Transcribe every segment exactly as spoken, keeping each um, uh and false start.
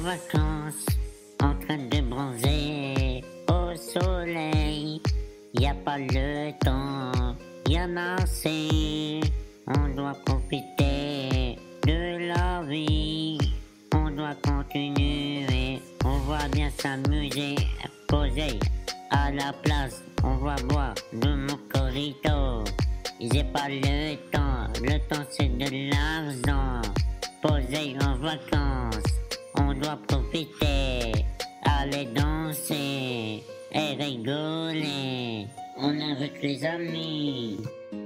vacances, en train de bronzer au soleil. Y a pas le temps, y en a assez. On doit profiter de la vie. On doit continuer, on va bien s'amuser. Poser à la place, on va boire de mon corito. J'ai pas le temps, le temps c'est de l'argent. Poser en vacances, on doit profiter, aller danser et rigoler. On est avec les amis.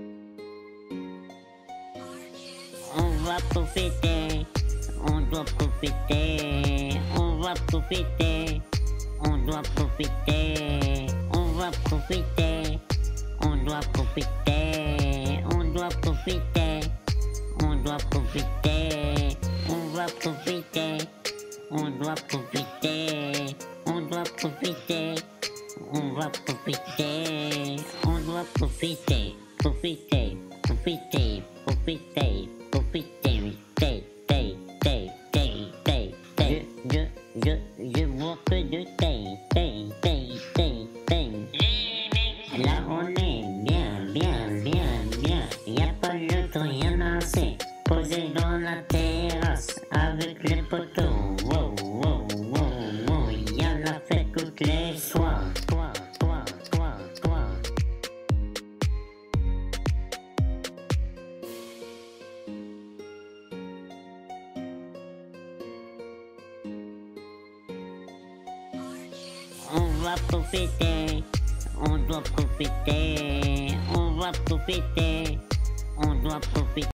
On va profiter, on doit profiter, on va profiter, on doit profiter, on va profiter, on doit profiter, on doit profiter, on doit profiter, on va profiter, on doit profiter, on doit profiter, on va profiter, on doit profiter, profiter, profiter, profiter, profiter, tay, tay, tay, tay, tay, tay. Je, je, je, je vois que de tay, tay, tay, tay, tay. Là on est bien, bien, bien, bien. Y a pas le temps, y'en a assez. Posé dans la terrasse avec les poteaux. Wow, wow, wow, wow. Y a la fête toutes les soirs. Toi, toi, toi, toi. On va profiter, on doit profiter, on va profiter, on doit profiter.